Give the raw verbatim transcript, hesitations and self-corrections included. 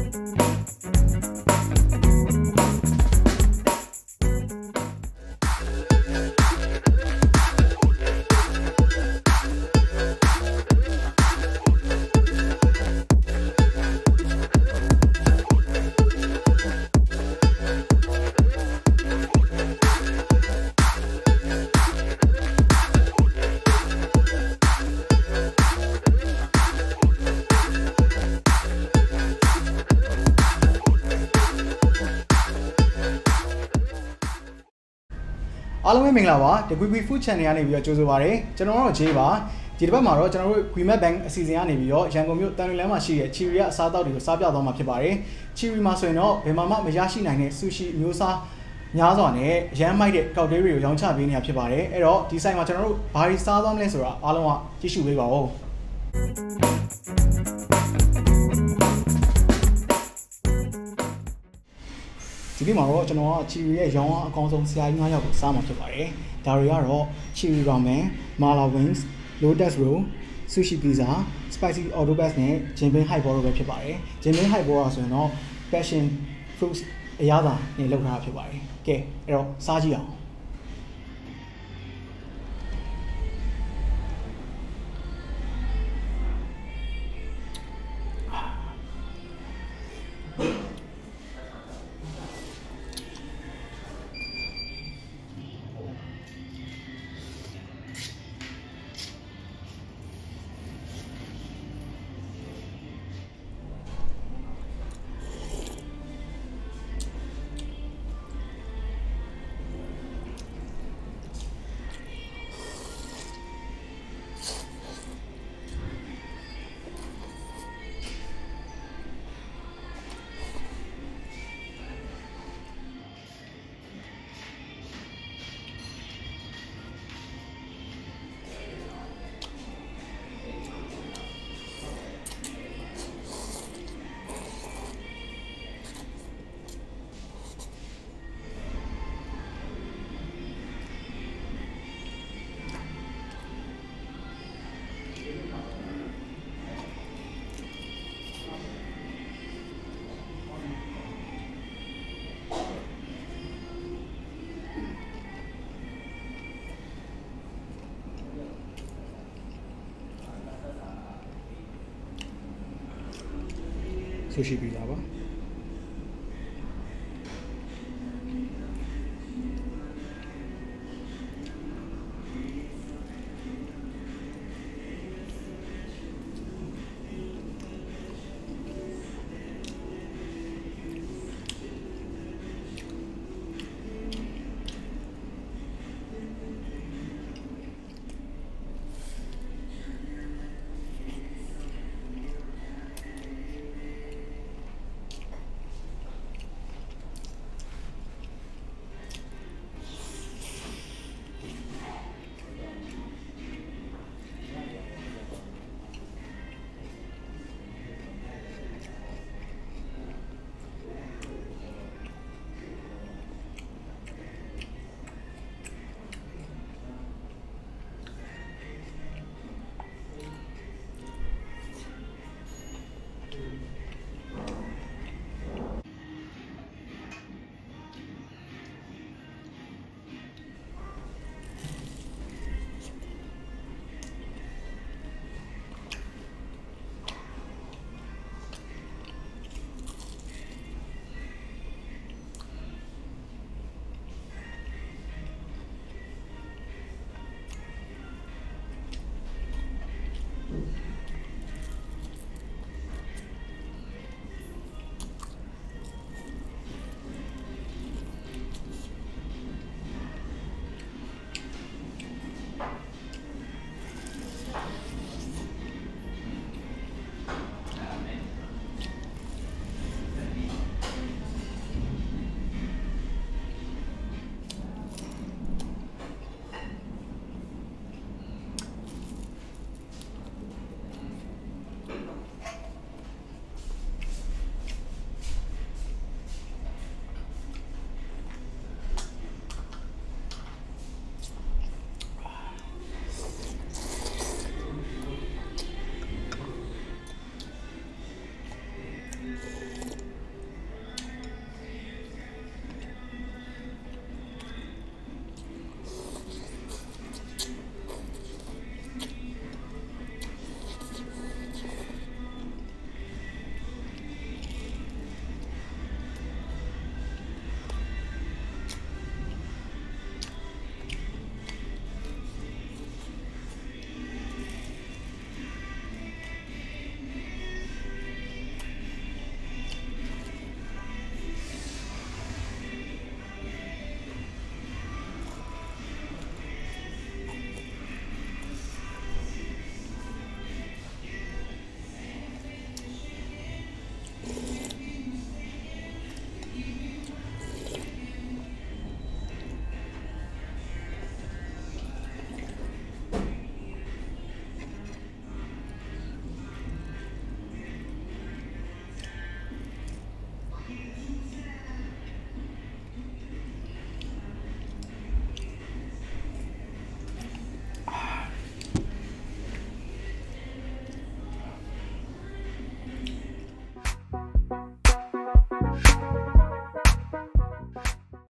အားလုံးပဲမင်္ဂလာပါဒီ Quick Food Channel ကနေပြီးတော့ကြိုဆိုပါရစေကျွန်တော်တို့ J ပါဒီတစ်ပတ်မှာတော့ကျွန်တော်တို့ Beam Highball အစီအစဉ်ကနေပြီးတော့ရန်ကုန်မြို့တန်လွင်လမ်းမှာရှိတဲ့ Chiri ရဲ့အစားအသောက်တွေကိုစားပြသွားမှာဖြစ်ပါတယ် Chiri မှာဆိုရင်တော့ဘယ်မှာမှမရရှိနိုင်တဲ့ Sushi မျိုးစားများစွာနဲ့ရမ်းမိုက်တဲ့ကောက်တေးတွေကိုရောင်းချပေးနေတာဖြစ်ပါတယ်အဲ့တော့ဒီ site မှာကျွန်တော်တို့ဘာတွေစားသွားမလဲဆိုတာအားလုံးကကြည့်ရှုပေးပါဦးဒီနေ့မှာတော့ကျွန်တော်က Chiri ရဲ့ရောင်းအားအကောင်းဆုံးဆရာကြီး၅ယောက်ကိုစားမှာဖြစ်ပါတယ်။ဒါတွေကတော့ Chiri Ramen, Mala Wings, Lotus Roll, Sushi Pizza, Spicy Octopus နဲ့ Beam Highball တို့ပဲဖြစ်ပါတယ်။ Beam Highball ဆိုရင်တော့ passion fruits အရသာနဲ့လုပ်ထားတာဖြစ်ပါတယ်။ကဲအဲ့တော့စားကြည့်အောင်Sushi Pizza ပါ